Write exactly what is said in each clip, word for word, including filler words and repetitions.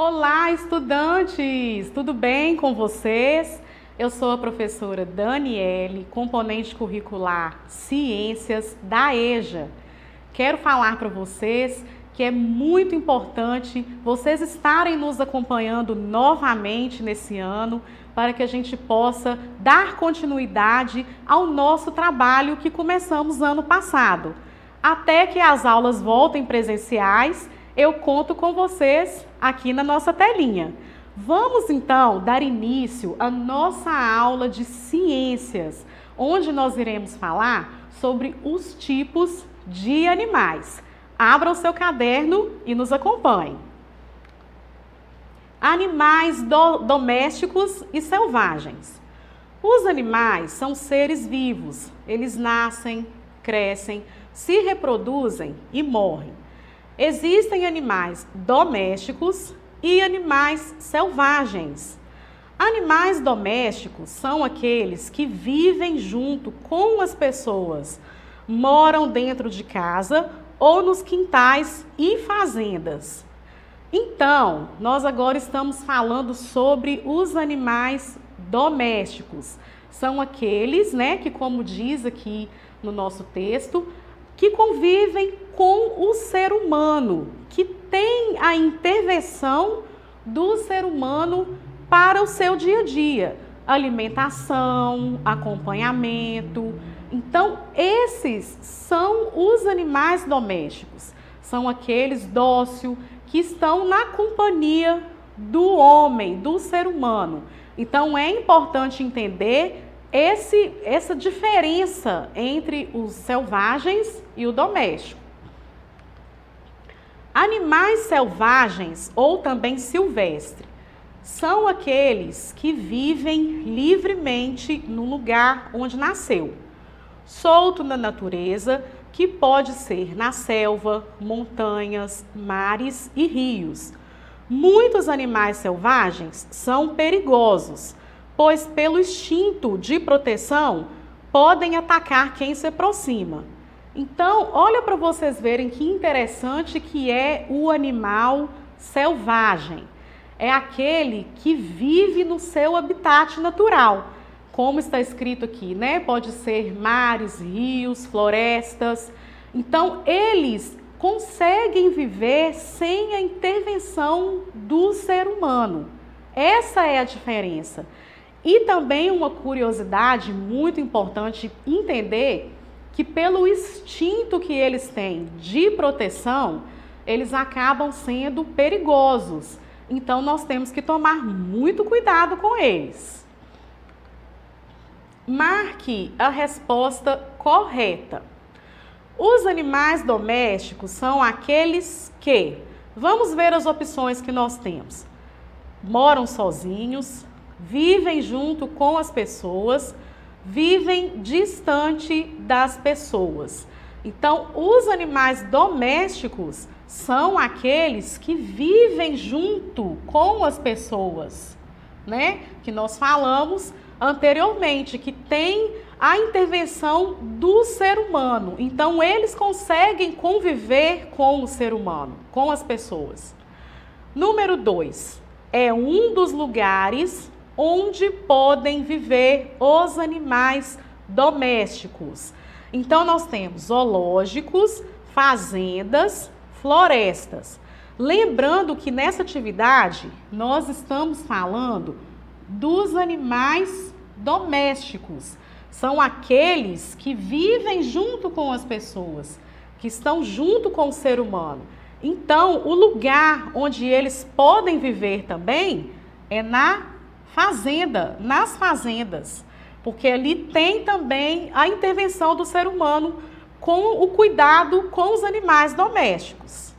Olá, estudantes! Tudo bem com vocês? Eu sou a professora Daniele, componente curricular Ciências da EJA. Quero falar para vocês que é muito importante vocês estarem nos acompanhando novamente nesse ano para que a gente possa dar continuidade ao nosso trabalho que começamos ano passado. Até que as aulas voltem presenciais, eu conto com vocês aqui na nossa telinha. Vamos então dar início à nossa aula de ciências, onde nós iremos falar sobre os tipos de animais. Abra o seu caderno e nos acompanhe. Animais do, domésticos e selvagens. Os animais são seres vivos. Eles nascem, crescem, se reproduzem e morrem. Existem animais domésticos e animais selvagens. Animais domésticos são aqueles que vivem junto com as pessoas, moram dentro de casa ou nos quintais e fazendas. Então, nós agora estamos falando sobre os animais domésticos. São aqueles, né, que, como diz aqui no nosso texto, que convivem com o ser humano, que tem a intervenção do ser humano para o seu dia a dia, alimentação, acompanhamento. Então, esses são os animais domésticos, são aqueles dóceis que estão na companhia do homem, do ser humano. Então, é importante entender Esse, essa diferença entre os selvagens e o doméstico. Animais selvagens, ou também silvestres, são aqueles que vivem livremente no lugar onde nasceu, solto na natureza, que pode ser na selva, montanhas, mares e rios. Muitos animais selvagens são perigosos, pois pelo instinto de proteção podem atacar quem se aproxima. Então, olha para vocês verem que interessante que é o animal selvagem. É aquele que vive no seu habitat natural, como está escrito aqui, né? Pode ser mares, rios, florestas. Então, eles conseguem viver sem a intervenção do ser humano. Essa é a diferença. E também uma curiosidade muito importante entender que pelo instinto que eles têm de proteção, eles acabam sendo perigosos. Então, nós temos que tomar muito cuidado com eles. Marque a resposta correta. Os animais domésticos são aqueles que, vamos ver as opções que nós temos. Moram sozinhos, vivem junto com as pessoas, vivem distante das pessoas. Então, os animais domésticos são aqueles que vivem junto com as pessoas, né? Que nós falamos anteriormente, que tem a intervenção do ser humano. Então, eles conseguem conviver com o ser humano, com as pessoas. Número dois, é um dos lugares onde podem viver os animais domésticos. Então, nós temos zoológicos, fazendas, florestas. Lembrando que nessa atividade, nós estamos falando dos animais domésticos. São aqueles que vivem junto com as pessoas, que estão junto com o ser humano. Então, o lugar onde eles podem viver também é na fazenda, nas fazendas, porque ali tem também a intervenção do ser humano com o cuidado com os animais domésticos.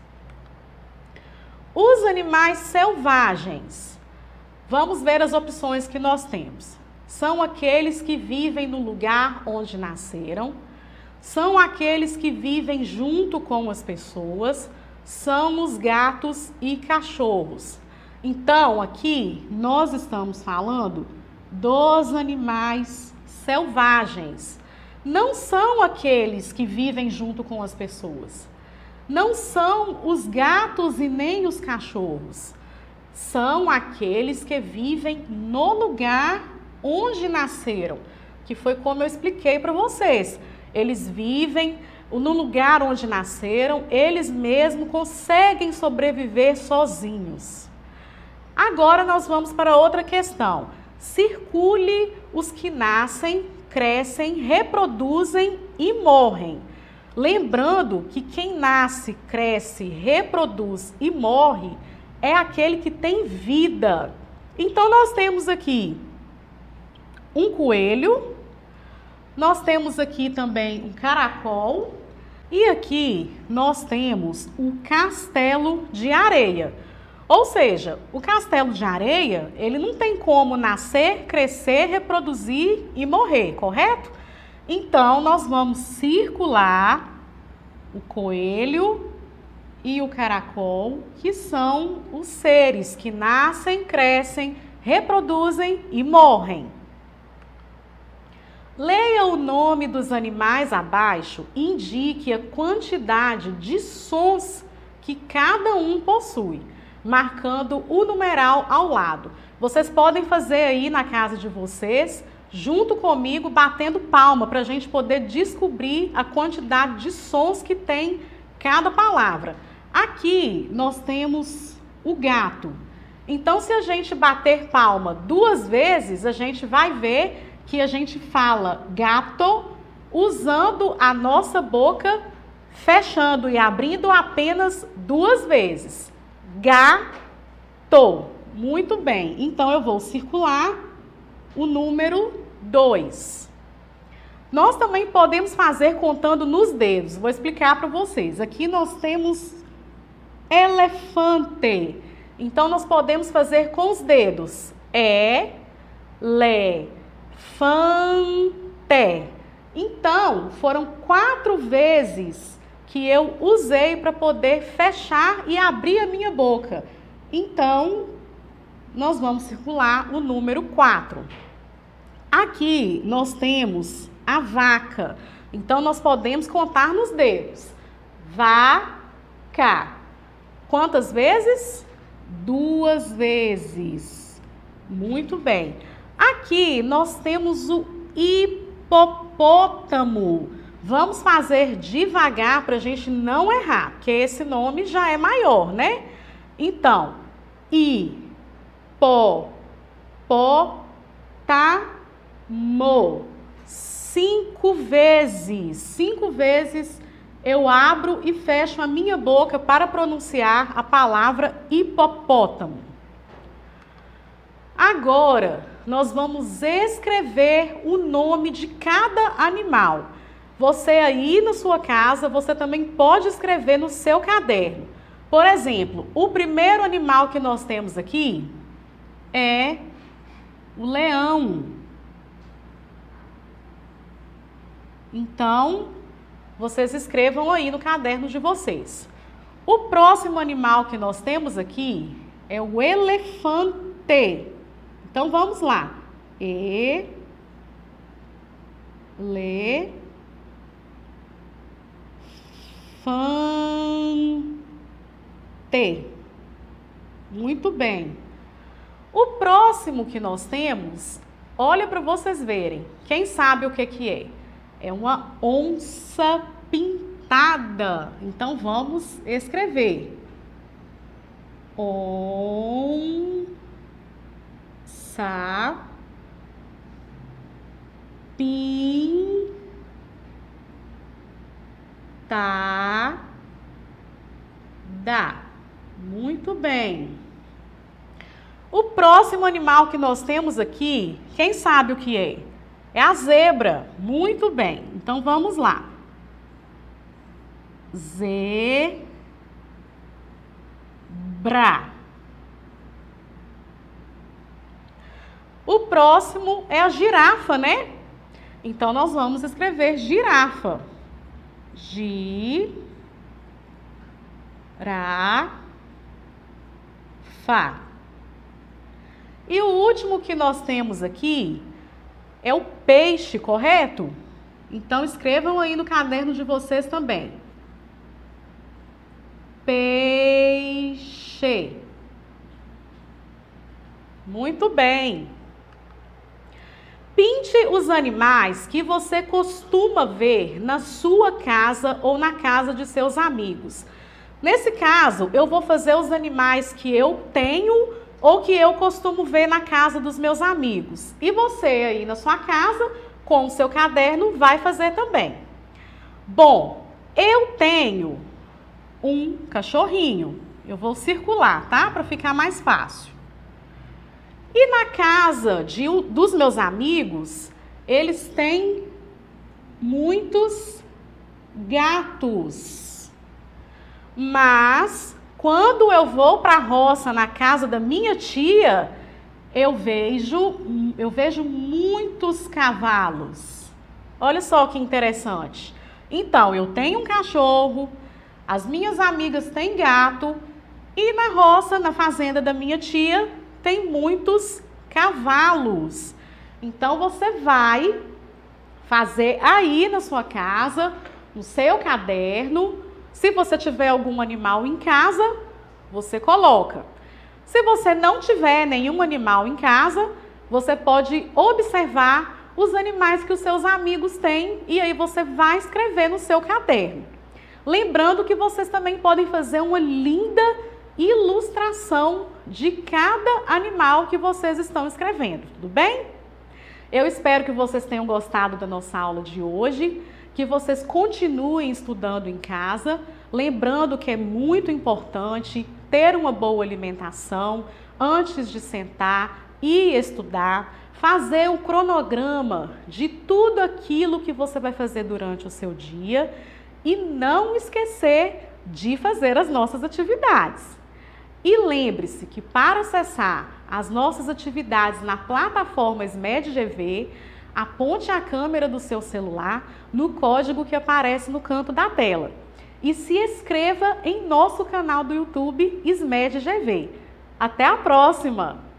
Os animais selvagens, vamos ver as opções que nós temos. São aqueles que vivem no lugar onde nasceram, são aqueles que vivem junto com as pessoas, são os gatos e cachorros. Então, aqui nós estamos falando dos animais selvagens. Não são aqueles que vivem junto com as pessoas. Não são os gatos e nem os cachorros. são aqueles que vivem no lugar onde nasceram, que foi como eu expliquei para vocês. Eles vivem no lugar onde nasceram, eles mesmos conseguem sobreviver sozinhos. Agora nós vamos para outra questão. Circule os que nascem, crescem, reproduzem e morrem. Lembrando que quem nasce, cresce, reproduz e morre é aquele que tem vida. Então nós temos aqui um coelho, nós temos aqui também um caracol e aqui nós temos o castelo de areia. Ou seja, o castelo de areia, ele não tem como nascer, crescer, reproduzir e morrer, correto? Então, nós vamos circular o coelho e o caracol, que são os seres que nascem, crescem, reproduzem e morrem. Leia o nome dos animais abaixo e indique a quantidade de sons que cada um possui, marcando o numeral ao lado. Vocês podem fazer aí na casa de vocês, junto comigo, batendo palma, para a gente poder descobrir a quantidade de sons que tem cada palavra. Aqui nós temos o gato. Então, se a gente bater palma duas vezes, a gente vai ver que a gente fala gato usando a nossa boca, fechando e abrindo apenas duas vezes. Gato. Muito bem. Então, eu vou circular o número dois. Nós também podemos fazer contando nos dedos. Vou explicar para vocês. Aqui nós temos elefante. Então, nós podemos fazer com os dedos. É, le, fante. Então, foram quatro vezes que eu usei para poder fechar e abrir a minha boca. Então, nós vamos circular o número quatro. Aqui nós temos a vaca. Então, nós podemos contar nos dedos. Vaca. Quantas vezes? Duas vezes. Muito bem. Aqui nós temos o hipopótamo. Vamos fazer devagar para a gente não errar, porque esse nome já é maior, né? Então, i, po, po, ta, mo. Cinco vezes. Cinco vezes eu abro e fecho a minha boca para pronunciar a palavra hipopótamo. Agora, nós vamos escrever o nome de cada animal. Você aí na sua casa, você também pode escrever no seu caderno. Por exemplo, o primeiro animal que nós temos aqui é o leão. Então, vocês escrevam aí no caderno de vocês. O próximo animal que nós temos aqui é o elefante. Então, vamos lá. E, le, fan, te. Muito bem. O próximo que nós temos, olha para vocês verem. Quem sabe o que que é? É uma onça pintada. Então, vamos escrever. Onça pintada. Muito bem. O próximo animal que nós temos aqui, quem sabe o que é? É a zebra. Muito bem. Então, vamos lá. Zebra. O próximo é a girafa, né? Então, nós vamos escrever girafa. Gi, ra, fa. E o último que nós temos aqui é o peixe, correto? Então, escrevam aí no caderno de vocês também. Peixe. Muito bem. Pinte os animais que você costuma ver na sua casa ou na casa de seus amigos. Nesse caso, eu vou fazer os animais que eu tenho ou que eu costumo ver na casa dos meus amigos. E você aí na sua casa, com o seu caderno, vai fazer também. Bom, eu tenho um cachorrinho. Eu vou circular, tá? Para ficar mais fácil. E na casa de, dos meus amigos, eles têm muitos gatos. Mas, quando eu vou para a roça, na casa da minha tia, eu vejo, eu vejo muitos cavalos. Olha só que interessante. Então, eu tenho um cachorro, as minhas amigas têm gato, e na roça, na fazenda da minha tia, tem muitos cavalos. Então, você vai fazer aí na sua casa, no seu caderno. Se você tiver algum animal em casa, você coloca. Se você não tiver nenhum animal em casa, você pode observar os animais que os seus amigos têm e aí você vai escrever no seu caderno. Lembrando que vocês também podem fazer uma linda ilustração de cada animal que vocês estão escrevendo, tudo bem? Eu espero que vocês tenham gostado da nossa aula de hoje, que vocês continuem estudando em casa, lembrando que é muito importante ter uma boa alimentação antes de sentar e estudar, fazer um cronograma de tudo aquilo que você vai fazer durante o seu dia e não esquecer de fazer as nossas atividades. E lembre-se que para acessar as nossas atividades na plataforma SMED-G V, aponte a câmera do seu celular no código que aparece no canto da tela. E se inscreva em nosso canal do YouTube SMED-G V. Até a próxima!